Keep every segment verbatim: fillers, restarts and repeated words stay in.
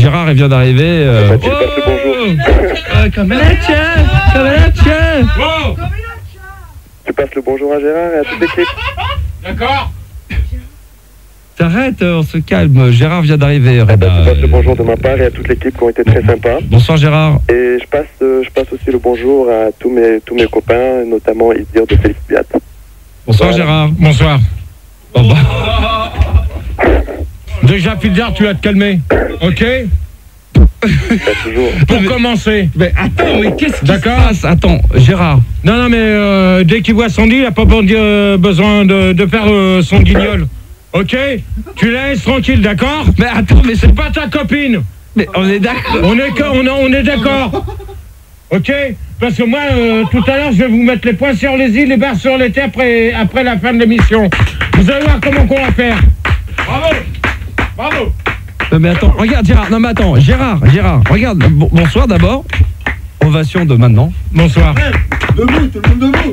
Gérard, il vient d'arriver. Euh... Bah, tu passes le bonjour. Euh, comme la tienne, comme la tienne. Oh Tu passes le bonjour à Gérard et à toute l'équipe. D'accord. T'arrêtes, on se calme. Gérard vient d'arriver. Eh ben, Reda. tu passes le bonjour de ma part et à toute l'équipe qui ont été très sympas. Bonsoir Gérard. Et je passe, euh, je passe aussi le bonjour à tous mes, tous mes copains, notamment Isdir de Félix Biat. Bonsoir Voilà. Gérard. Bonsoir. Oh, bah. Déjà, Filder, tu vas te calmer. Ok. Pas toujours. Pour Mais- commencer. Mais attends, mais qu'est-ce qui se D'accord. passe? Attends, Gérard. Non, non, mais euh, dès qu'il voit Sandy, il n'a pas euh, besoin de, de faire euh, son guignol. Ok. Tu la laisses tranquille, d'accord. Mais attends, mais c'est C'est pas ta copine. Mais on est d'accord. On est, co- on est, on est d'accord. Ok. Parce que moi, euh, tout à l'heure, je vais vous mettre les points sur les i, les barres sur les t après, après la fin de l'émission. Vous allez voir comment qu'on va faire. Bravo. Bravo. Non, mais attends, regarde Gérard. Non mais attends, Gérard, Gérard, regarde. Bon- bonsoir d'abord. Ovation de maintenant. Bonsoir. Debout, tout le monde debout.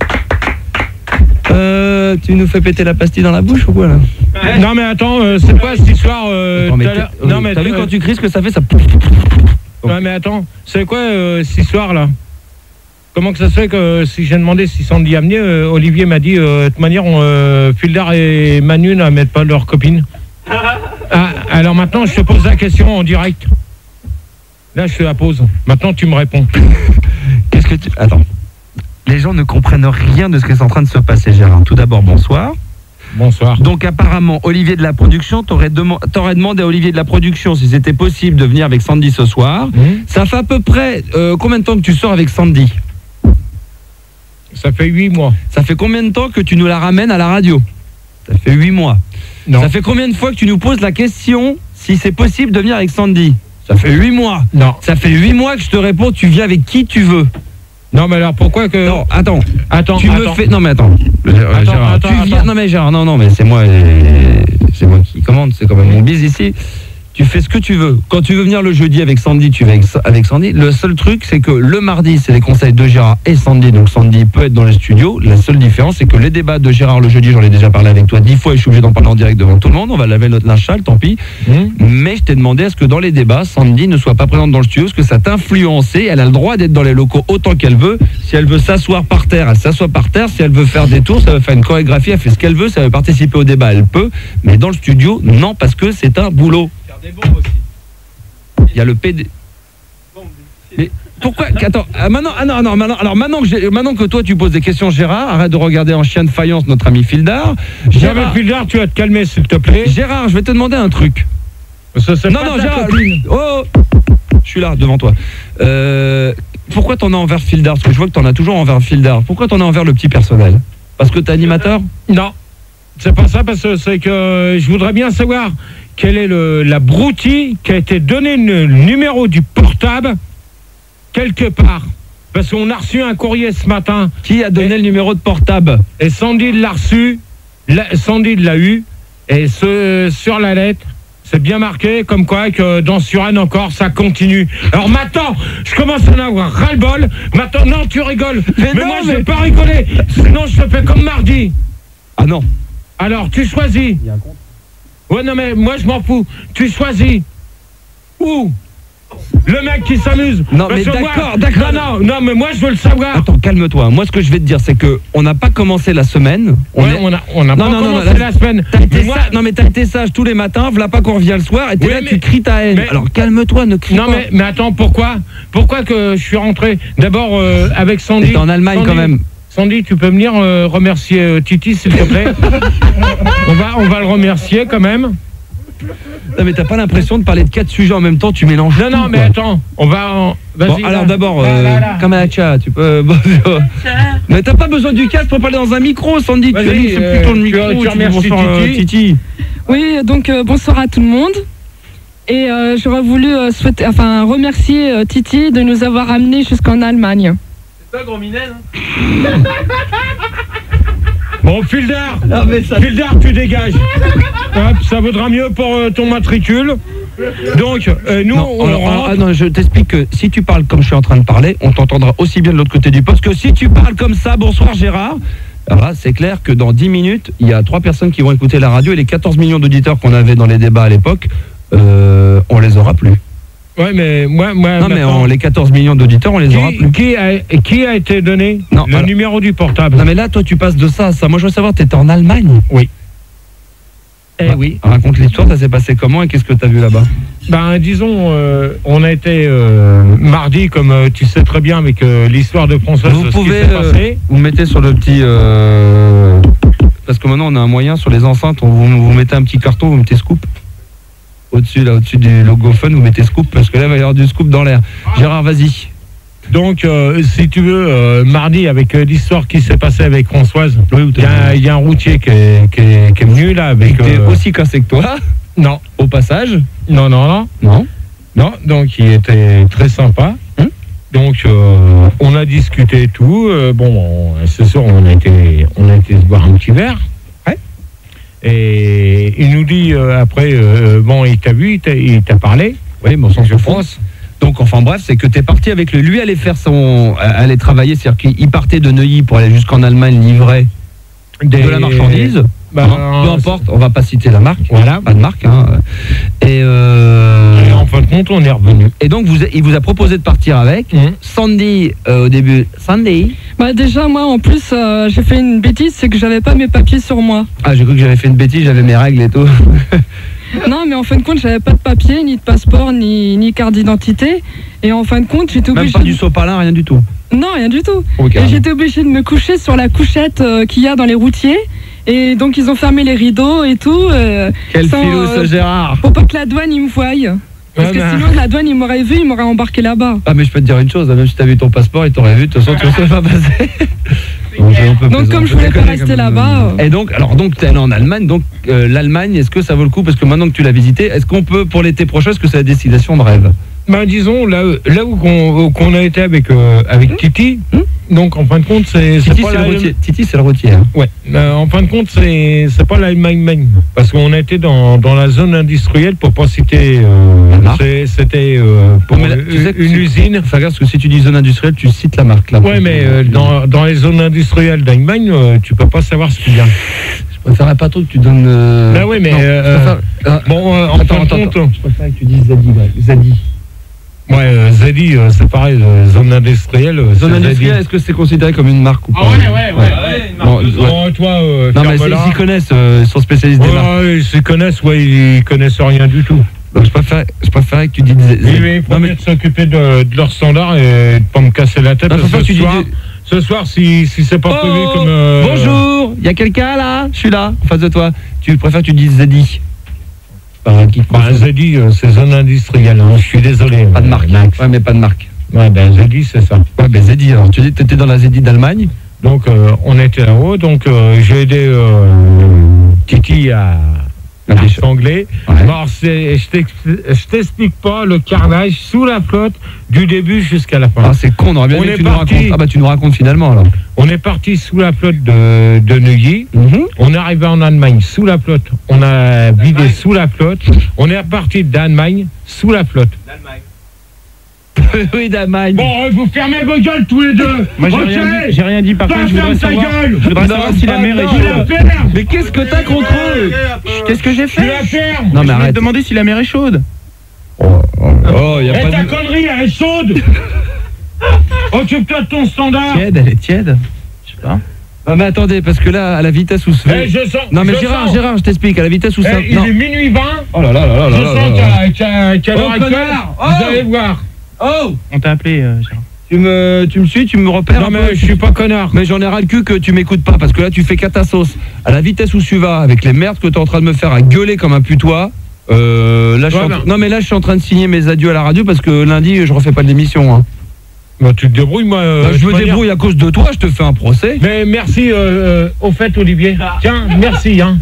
Euh, tu nous fais péter la pastille dans la bouche ou quoi là? Non, mais attends, euh, c'est quoi cette histoire euh, Attends, mais tout à t'es- l'heure oui, Non, mais t'as vu euh, quand tu cries ce que ça fait, ça. Non, mais attends, c'est quoi euh, cette histoire-là? Comment que ça se fait que si j'ai demandé si Sandy a amené, euh, Olivier m'a dit, euh, de toute manière, on, euh, Filder et Manu ne mettent pas leur copine. Ah, alors maintenant, je te pose la question en direct. Là, je te la pose. Maintenant, tu me réponds. Qu'est-ce que tu. Attends. Les gens ne comprennent rien de ce qui est en train de se passer, Gérard. Tout d'abord, bonsoir. Bonsoir. Donc apparemment, Olivier de la production, t'aurais, dema- t'aurais demandé à Olivier de la production si c'était possible de venir avec Sandy ce soir. Mmh. Ça fait à peu près euh, combien de temps que tu sors avec Sandy? Ça fait huit mois. Ça fait combien de temps que tu nous la ramènes à la radio? Ça fait huit mois. Non. Ça fait combien de fois que tu nous poses la question si c'est possible de venir avec Sandy? Ça fait huit mois. Non. Ça fait huit mois que je te réponds, tu viens avec qui tu veux. Non, mais alors pourquoi que. Non, attends. Attends, tu attends. me fais. Non, mais attends. Euh, Attends, Gérard, attends, tu viens. attends. Non, mais Gérard, non, non, mais c'est moi. euh, C'est moi qui commande. C'est quand même mon bise ici. Tu fais ce que tu veux. Quand tu veux venir le jeudi avec Sandy, tu vas avec, avec Sandy. Le seul truc, c'est que le mardi, c'est les conseils de Gérard et Sandy. Donc Sandy peut être dans les studios. La seule différence, c'est que les débats de Gérard le jeudi, j'en ai déjà parlé avec toi dix fois et je suis obligé d'en parler en direct devant tout le monde. On va laver notre linge sale, tant pis. Mmh. Mais je t'ai demandé à ce que dans les débats, Sandy ne soit pas présente dans le studio, parce que ça t'influence. Elle a le droit d'être dans les locaux autant qu'elle veut. Si elle veut s'asseoir par terre, elle s'assoit par terre. Si elle veut faire des tours, ça veut faire une chorégraphie, elle fait ce qu'elle veut. Ça veut participer au débat, elle peut. Mais dans le studio, non, parce que c'est un boulot. Faire des bombes aussi. Il y a le P D. Mais pourquoi Attends, ah, maintenant, ah non, non, maintenant, alors maintenant que, j'ai- maintenant que toi tu poses des questions, Gérard, arrête de regarder en chien de faïence notre ami Fildar. Jamais Gérard, Filder, tu vas te calmer, s'il te plaît. Gérard, je vais te demander un truc. Ça, c'est Non, pas non, ta Gérard. copine. Oh, je suis là, devant toi. Euh, pourquoi t'en as envers Fildar? Parce que je vois que t'en as toujours envers Fildar. Pourquoi t'en as envers le petit personnel? Parce que t'es animateur? Non, c'est pas ça, parce que c'est que je voudrais bien savoir quelle est le, la broutille qui a été donné le numéro du portable quelque part. Parce qu'on a reçu un courrier ce matin Qui a donné Et- le numéro de portable? et Sandy l'a reçu, la- Sandy l'a eu, et ce, sur la lettre, c'est bien marqué comme quoi que dans Suren encore ça continue. Alors maintenant, je commence à en avoir ras-le-bol. Maintenant, non, tu rigoles. Mais non, moi, je mais- vais pas rigoler. Sinon, je te fais comme mardi. Ah non. Alors, tu choisis. Il y a un compte. Ouais, non, mais moi, je m'en fous. Tu choisis. Où? Le mec qui s'amuse. Non, Parce mais que moi- d'accord, d'accord. Non, non, non, mais moi, je veux le savoir. Attends, calme-toi. Moi, ce que je vais te dire, c'est que on n'a pas commencé la semaine. On Ouais, est- on a, on a Non, pas non, non, commencé non, la semaine. T'as été Mais moi- sage- non mais t'as été sage tous les matins, voilà pas qu'on revient le soir et t'es Oui, là, mais- tu cries ta haine. mais- Alors calme-toi, ne crie Non, pas. mais, mais attends, pourquoi? Pourquoi que je suis rentré d'abord euh, avec Sandy? T'étais en Allemagne Sandy, quand même. Sandy, tu peux venir euh, remercier euh, Titi, s'il te plaît? on, va, on va le remercier quand même. Non mais t'as pas l'impression de parler de quatre sujets en même temps, tu mélanges Non, tout, non, mais quoi. attends, on va en... Vas-y, Bon, là. alors d'abord, Là, euh, là, là. Kamacha, tu peux... bonjour. Mais t'as pas besoin du casque pour parler dans un micro, Sandy. Tu Vas-y, vas nous c'est euh, plutôt le tu- micro. tu dis remercies bonsoir, euh, Titi. Titi. Oui, donc euh, bonsoir à tout le monde. Et euh, j'aurais voulu euh, souhaiter, enfin, remercier euh, Titi de nous avoir amenés jusqu'en Allemagne. C'est toi, gros Minel. Bon, Fildar, Non mais ça... Fildar, tu dégages. Hop, ça vaudra mieux pour euh, ton matricule. Donc, euh, nous, Non, on alors, rentre. ah, non, je t'explique que si tu parles comme je suis en train de parler, on t'entendra aussi bien de l'autre côté du poste que si tu parles comme ça. Bonsoir Gérard. Alors là, c'est clair que dans dix minutes, il y a trois personnes qui vont écouter la radio et les quatorze millions d'auditeurs qu'on avait dans les débats à l'époque euh, on les aura plus. Ouais, mais moi, moi Non, mais maintenant, on- les quatorze millions d'auditeurs, on les aura qui, plus. qui, a, qui a été donné Non, le alors- numéro du portable? Non, mais là, toi, tu passes de ça à ça. Moi, je veux savoir, t'étais en Allemagne? Oui. Eh Bah, oui. Raconte l'histoire, ça s'est passé comment et qu'est-ce que t'as vu là-bas? Ben, disons, euh, on a été euh, mardi, comme euh, tu sais très bien, avec euh, l'histoire de François, Vous ce qui pouvez, s'est euh, passé. Vous mettez sur le petit... euh, Parce que maintenant, on a un moyen sur les enceintes, on, vous, vous mettez un petit carton, vous mettez scoop. Au-dessus, là, au-dessus du logo fun, vous mettez scoop, parce que là, il va y avoir du scoop dans l'air. Gérard, vas-y. Donc, euh, si tu veux, euh, mardi, avec euh, l'histoire qui s'est passée avec Françoise, Oui, il y, a un- il y a un routier qui est, qui est- qui est venu là avec. T'es euh, aussi cassé que toi, Non, au passage. non, non, non. Non. Non, donc il était très sympa. Hum. Donc euh, on a discuté et tout. Euh, bon, on- ce soir on a été, on a été se boire un petit verre. Ouais. Et il nous dit euh, après, euh, bon, il t'a vu, il t'a- il t'a parlé. Oui, bon, sans Je souffrance. pense. Donc, enfin bref, c'est que t'es parti avec lui. Lui allait faire son, aller travailler, c'est-à-dire qu'il partait de Neuilly pour aller jusqu'en Allemagne livrer Des- de la marchandise. Bah, Hein, peu importe, on va pas citer la marque. Voilà. Pas de marque. Hein. Et, euh, Et en fin de compte, on est revenu. et donc, vous, il vous a proposé de partir avec. Hum. Sandy, euh, au début. Sandy. Bah déjà moi en plus euh, j'ai fait une bêtise, c'est que j'avais pas mes papiers sur moi. Ah, j'ai cru que j'avais fait une bêtise, j'avais mes règles et tout. Non mais en fin de compte j'avais pas de papiers, ni de passeport, ni, ni carte d'identité. Et en fin de compte j'étais Même obligée... pas de- du sopalin, rien du tout. Non rien du tout. Ok. Et j'étais obligée de me coucher sur la couchette euh, qu'il y a dans les routiers. Et donc ils ont fermé les rideaux et tout. euh, Quel sans, filou, euh, ce Gérard. Pour pas que la douane il me voie. Parce Ouais, que bah. sinon la douane il m'aurait vu, il m'aurait embarqué là-bas. Ah, mais je peux te dire une chose, même si t'as vu ton passeport, il t'aurait vu, de toute façon, tu ne serais pas passé. Donc, on peut Donc plaisanter. comme je voulais pas déconner, rester quand même. là-bas. euh, Et donc, alors donc tu es allé en Allemagne, donc euh, l'Allemagne, est-ce que ça vaut le coup? Parce que maintenant que tu l'as visité, est-ce qu'on peut, pour l'été prochain, est-ce que c'est la destination de rêve? Ben, disons, là, là où qu'on qu'on a été avec, euh, avec Titi, donc en fin de compte, c'est c'est Titi, pas c'est le la- routier. Titi, c'est le routier. Hein. Ouais, euh, en fin de compte, c'est c'est pas l'Allemagne même, parce qu'on a été dans, dans la zone industrielle, pour pas citer, euh, La marque. c'est- c'était euh, pour Mais là, une, tu sais que une c'est- usine. Enfin, regarde, parce que si tu dis zone industrielle, tu cites la marque là. Ouais, mais euh, dans, dans les zones industrielles d'Allemagne, euh, tu peux pas savoir ce qu'il y a. Je préférerais pas trop que tu donnes. Euh... Bah oui, mais, Non, je euh, préfère- euh, Bon, euh, en attends, fin de attends, compte, attends. Je préfère que tu dises Zadi. Ouais. Zadi. ouais, euh, Zadi, euh, c'est pareil, euh, zone industrielle. euh, Zone c'est industrielle, Zadi. est-ce que c'est considéré comme une marque ou pas? Ah ouais, ouais, ouais. Ouais, une marque Bon, de son. ouais. Oh, toi, euh, Non, mais ferme-la. ils s'y connaissent, euh, ils sont spécialistes des marques. Ouais, ils s'y connaissent, ouais, ils connaissent rien du tout. Donc, je préférais, je préférais que tu dises. Oui, oui, il faut non, mieux mais de s'occuper de, de leurs standards et de pas me casser la tête. Non, parce faut pas que que tu ce, dis soir, des- ce soir, si, si c'est pas Oh, prévu comme. euh, bonjour, il y a quelqu'un là? Je suis là, en face de toi. Tu préfères que tu dises Zadi? Bah, qui te Bah, confond. Zadi, euh, c'est zone industrielle, hein, je suis désolé. Pas de marque. Max. Ouais, mais pas de marque. Ouais, ben Zadi, c'est ça. Ouais, ben Zedi, alors tu dis que tu étais dans la Zedi d'Allemagne. Donc, euh, on était là-haut, donc euh, j'ai aidé euh, Titi à. Ah, des choses. Anglais. Ouais. Alors, c'est- je t'explique- je t'explique pas le carnage sous la flotte du début jusqu'à la fin. Ah, c'est con, on aurait bien On aimé que est tu nous parti. racontes. Ah, bah tu nous racontes finalement alors. On est parti sous la flotte de, de Neuilly. Mhm. On est arrivé en Allemagne sous la flotte. On a vidé sous la flotte. On est reparti d'Allemagne sous la flotte. L'Allemagne. Oui, d'Allemagne. Bon, euh, vous fermez vos gueules tous les deux. Moi j'ai Ok. rien dit, j'ai rien dit par Toi, contre, je voudrais ferme ta savoir, gueule. je voudrais Non, savoir si la pas mer est non. Tu la chaude. fermes. Mais qu'est-ce que t'as contre eux? Qu'est-ce que j'ai Tu la fait? fermes. Non, mais Je voulais arrête. te demander si la mer est chaude. Oh, y a Et pas ta de. connerie, elle est chaude. Occupe-toi de ton standard. Tiède, elle est tiède. Je sais pas. Ah, mais attendez, parce que là, à la vitesse où se Eh, fait. je sens. Non, mais je Gérard, sens. Gérard, je t'explique, à la vitesse où Eh, ça. il Non. est minuit vingt. Oh là là là là Je là là sens là. qu'à qu'à- qu'à l'heure Oh, actuelle, connard. vous Oh. allez voir. Oh, On t'a appelé, euh, Gérard. tu me, tu me suis, tu me repères. Non, un mais peu je suis pas connard. Mais j'en ai ras le cul que tu m'écoutes pas, parce que là tu fais cata sauce. À la vitesse où tu vas, avec les merdes que tu es en train de me faire à gueuler comme un putois, euh, là, je suis Ouais, en... ben. non mais là je suis en train de signer mes adieux à la radio parce que lundi je refais pas de l'émission. Hein. Bah, tu te débrouilles, moi. euh, Bah, de je toute me manière. débrouille à cause de toi, je te fais un procès. Mais merci, euh, euh, au fait, Olivier. Tiens, merci, hein.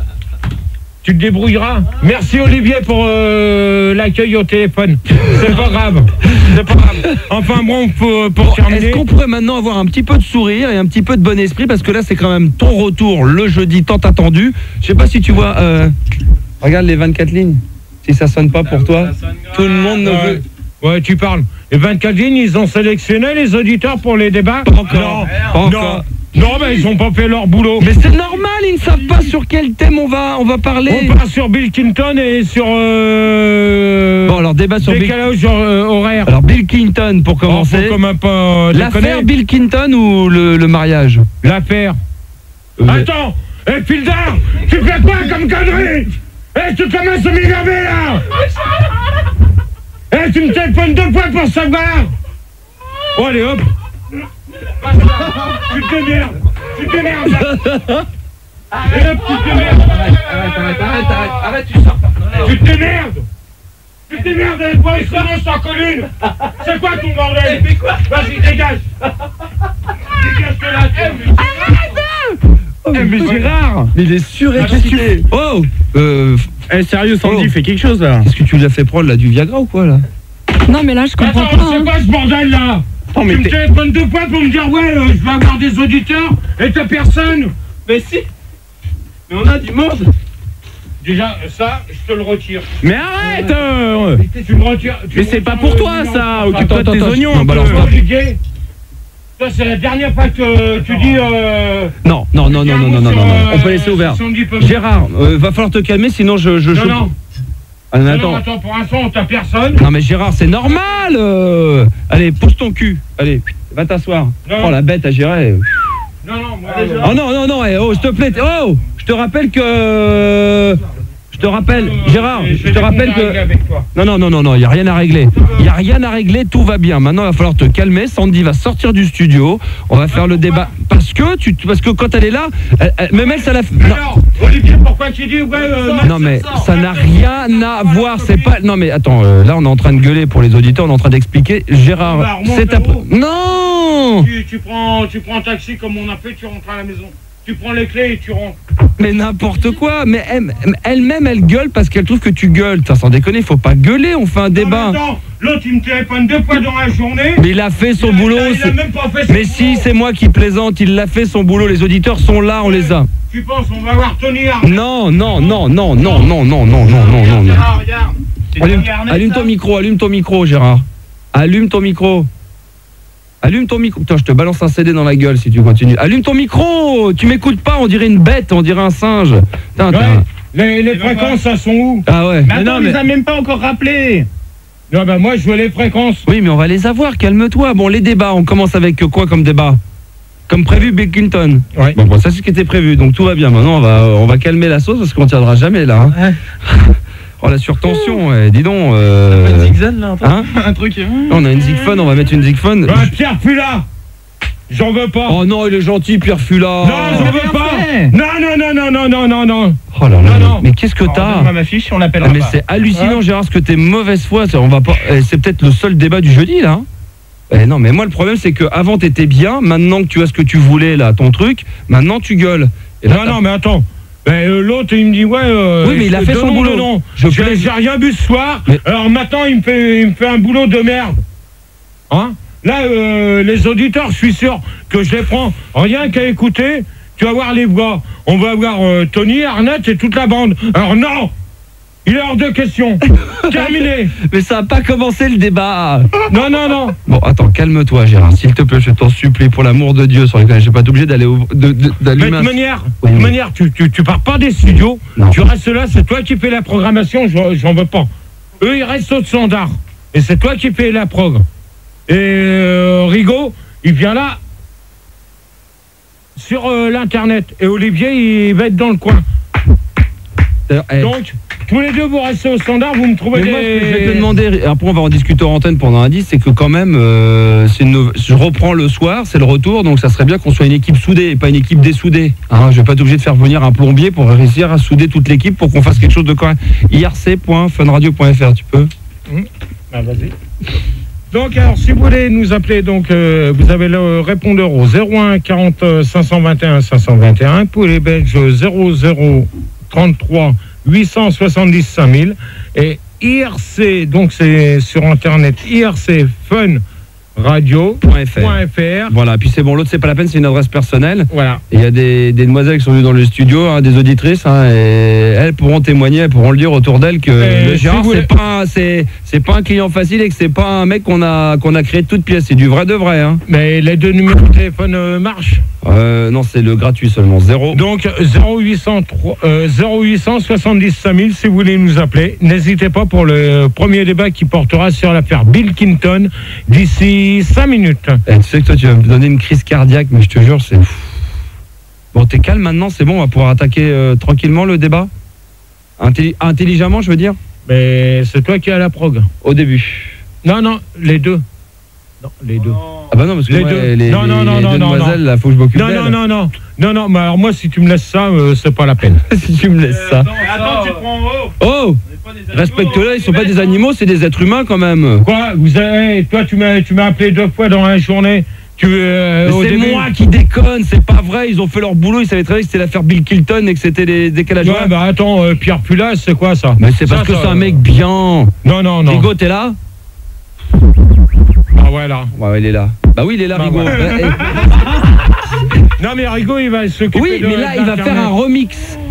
Tu te débrouilleras. Merci, Olivier, pour euh, l'accueil au téléphone. C'est pas grave. C'est pas grave. Enfin, bon, pour, pour Bon, terminer. est-ce qu'on pourrait maintenant avoir un petit peu de sourire et un petit peu de bon esprit, parce que là c'est quand même ton retour le jeudi tant attendu. Je sais pas si tu vois, euh, regarde les vingt-quatre lignes, si ça sonne pas pour toi. Tout le monde ne Ouais. veut... Ouais, tu parles. Et vingt-quatre lignes, ils ont sélectionné les auditeurs pour les débats? Pas encore, Non, pas non, encore. Non, mais ils ont pas fait leur boulot. Mais c'est normal, ils ne savent pas sur quel thème on va, on va parler. On part sur Bill Clinton et sur... Euh... Bon, alors débat sur Bill... décalage euh, horaire. Alors Bill Clinton, pour commencer. Oh, faut quand même pas l'affaire déconner. Bill Clinton ou le, le mariage? L'affaire. Euh, Attends, hé Fildar, tu fais quoi comme connerie? Hé, tu commences à m'énerver là. Hé, tu me téléphones deux fois pour savoir. Oh, allez, hop. Tu te démerdes. Tu te démerdes là. Et hop, tu te démerdes. Arrête, arrête, arrête, arrête, arrête, tu sors. Tu te démerdes. Tu te démerdes avec moi, sinon je t'en colle une. C'est quoi ton bordel? Vas-y, dégage. Dégage de là. Oh, mais, mais Gérard, mais il est surexcité. Oh euh, Eh, sérieux, Sandy, Oh. fais quelque chose là. Qu'est-ce que tu lui as fait prendre là, du Viagra ou quoi là? Non, mais là, je comprends Attends, pas. c'est hein. quoi ce bordel là? Attends, mais Tu me t'es- téléphones deux fois pour me dire ouais, euh, je vais avoir des auditeurs et t'as personne. Mais si. Mais on a du monde. Déjà, ça, je te le retire. Mais arrête euh, Tu me retires. tu Mais me c'est pas retires pour le toi numéro. ça. Occupe-toi de Attends, tes attends, oignons non, un balance peu. pas. Olivier, ça c'est la dernière fois que tu dis. Euh, Non, non, non, non, non, non, non, non, non. On peut laisser ouvert. Gérard. Gérard, euh, va falloir te calmer, sinon je... je, Non, je... non. Ah, non, Non, attends. non, attends, pour l'instant, t'as personne. Non mais Gérard, c'est normal euh. Allez, pousse ton cul. Allez, va t'asseoir. Non. Oh la bête à gérer. Non, non, moi. Allez, euh, Oh non, non, non, eh, oh, s'il te plaît. Oh, je te rappelle que... Je te rappelle, euh, Gérard, j'ai- je j'ai te des rappelle comptes à régler que... avec toi. Non, non, non, non, non, il n'y a rien à régler. Il n'y a rien à régler, tout va bien. Maintenant, il va falloir te calmer. Sandy va sortir du studio. On va faire le débat. Parce que, tu, parce que quand elle est là, elle- elle- même elle, ça la... Non. Alors, Olivier, pourquoi tu dis ouais, euh, Non mais ça n'a rien à voir, c'est pas... Non mais attends, euh, là on est en train de gueuler pour les auditeurs, on est en train d'expliquer. Bah, Gérard, remonte c'est ta... là-haut. Non. tu, tu prends, tu prends un taxi comme on a fait, tu rentres à la maison. Tu prends les clés et tu rentres. Mais n'importe quoi, mais elle- elle-même elle gueule parce qu'elle trouve que tu gueules. T'as sans déconner, faut pas gueuler, on fait un débat. Non, mais attends, l'autre il me téléphone deux fois dans la journée. Mais il a fait son Il a- boulot. il a- il a c'est- même pas fait son Mais si, boulot. c'est moi qui plaisante, il l'a fait son boulot, les auditeurs sont là, on les a. Tu penses, on va voir Tony Arnett. Non, non, non, non, non, non, non, non, non, non, non, non. Ah, regarde. C'est Allume, Tony Arnett, allume ça ton micro, allume ton micro, Gérard. Allume ton micro. Allume ton micro. Putain, je te balance un C D dans la gueule si tu continues. Allume ton micro. Tu m'écoutes pas, on dirait une bête, on dirait un singe. Putain, t'es Ouais. un- Les, les fréquences, ça sont où? Ah ouais. Mais Mais attends, non, on les mais- a même pas encore rappelés. Non, bah moi je veux les fréquences. Oui, mais on va les avoir, calme-toi. Bon, les débats, on commence avec quoi comme débat? Comme prévu, Bill Clinton. Ouais. Bon, bon, ça c'est ce qui était prévu, donc tout va bien. Maintenant, on va, on va calmer la sauce parce qu'on tiendra jamais là. hein. Oh, la surtension, ouais, dis donc. euh, Un zigzag là, un truc. Hein Un truc. euh, On a une zigphone, on va mettre une zigphone. Bah, Pierre Fula. J'en veux pas. Oh non, il est gentil, Pierre Fula. non, j'en veux bien pas. fait. Non, non, non, non, non, non, non, non. Oh là là, Non, mais- non. mais qu'est-ce que Alors, t'as? donne-moi ma fiche, on Ah, l'appellera mais pas. c'est hallucinant, Ouais. Gérard, ce que t'es mauvaise foi. ça, On va pas. eh, C'est peut-être le seul débat du jeudi là. hein. Eh non, mais moi le problème c'est que avant t'étais bien. Maintenant que tu as ce que tu voulais là, ton truc, maintenant tu gueules. Et là, Non, t'as- non, mais attends. Ben, euh, l'autre, il me dit, ouais. euh, Oui, mais il a fait son donnons, boulot. donnons. Je J'ai plaise- j'ai rien bu ce soir. Mais- Alors maintenant, il me, fait, il me fait un boulot de merde. Hein? Là, euh, les auditeurs, je suis sûr que je les prends rien qu'à écouter. Tu vas voir les voix. On va voir euh, Tony, Arnett et toute la bande. Alors non! Il est hors de question. Terminé. Mais ça a pas commencé le débat. Non, non, non. Bon, attends, calme-toi, Gérard, s'il te plaît, je t'en supplie, pour l'amour de Dieu, sur lesquels j'ai pas été obligé d'aller au- de- de- Mais d'allumer. de un- toute manière, Oui, de oui. manière tu, tu, tu pars pas des studios. Non. Tu restes là, c'est toi qui fais la programmation, j'en j'en veux pas. Eux, ils restent au standard. Et c'est toi qui fais la prog. Et euh, Rigaud, il vient là sur euh, l'internet. Et Olivier, il va être dans le coin. D'ailleurs, eh, Donc, tous les deux, vous restez au standard, vous me trouvez mais moi, ce que je vais te des... demander, après on va en discuter en antenne pendant un dix, c'est que quand même, euh, c'est une- je reprends le soir, c'est le retour, donc ça serait bien qu'on soit une équipe soudée et pas une équipe dessoudée. Hein, je vais pas être obligé de faire venir un plombier pour réussir à souder toute l'équipe pour qu'on fasse quelque chose de correct. I R C point fun radio point F R, tu peux? Ah, vas-y. Donc, alors, si vous voulez nous appeler, donc, euh, vous avez le répondeur au zéro un quarante cinq cent vingt et un cinq cent vingt et un, pour les Belges zéro zéro trente-trois huit cent soixante-dix cinq mille, et I R C, donc c'est sur internet, I R C Fun Radio Point F R. point F R. Voilà, puis c'est bon, l'autre c'est pas la peine, c'est une adresse personnelle. Voilà. Il y a des, des demoiselles qui sont venues dans le studio, hein, des auditrices, hein, et elles pourront témoigner, elles pourront le dire autour d'elles que Et le si Gérard, vous c'est voulez- pas, un- c'est, c'est pas un client facile et que c'est pas un mec qu'on a, qu'on a créé de toutes pièces, c'est du vrai de vrai. Hein. Mais les deux numéros de téléphone euh, marchent. Euh, non, c'est le gratuit seulement. Zéro. Donc zéro huit cent trois, euh, zéro huit cent soixante-dix cinq mille si vous voulez nous appeler. N'hésitez pas pour le premier débat qui portera sur l'affaire Bill Clinton d'ici cinq minutes. Eh, tu sais que toi, tu vas me donner une crise cardiaque, mais je te jure, c'est... Bon, t'es calme maintenant, c'est bon, on va pouvoir attaquer euh, tranquillement le débat Intelli- Intelligemment, je veux dire. Mais c'est toi qui as la prog. Au début. Non, non, les deux. Non, les deux. Ah bah non, parce que Les moi, deux. les, Non, les- non, non, les non, deux non, demoiselles, non. là, faut que je m'occupe Non, d'elles. non, non, non. Non, non, mais alors moi, si tu me laisses ça, euh, c'est pas la peine. Si tu me laisses ça. Attends, tu prends en haut. Oh, respecte-les, ils sont pas des animaux, c'est des êtres humains quand même. Quoi vous avez, hey, toi, tu m'as, tu m'as appelé deux fois dans la journée. Tu, euh, Mais au c'est début- moi qui déconne, c'est pas vrai, ils ont fait leur boulot, ils savaient très bien que c'était l'affaire Bill Clinton et que c'était des décalages. Ouais, bah attends, euh, Pierre Pulas, c'est quoi ça? Mais c'est parce Ça, que ça, c'est un euh, mec bien. Non, non, non. Rigaud, t'es là? Ah ouais, là. Ouais, il est là. Bah oui, il est là, Bah, Rigaud. ouais. Bah, eh, Non, mais Rigaud, il va s'occuper oui, de mais là, il va faire un remix.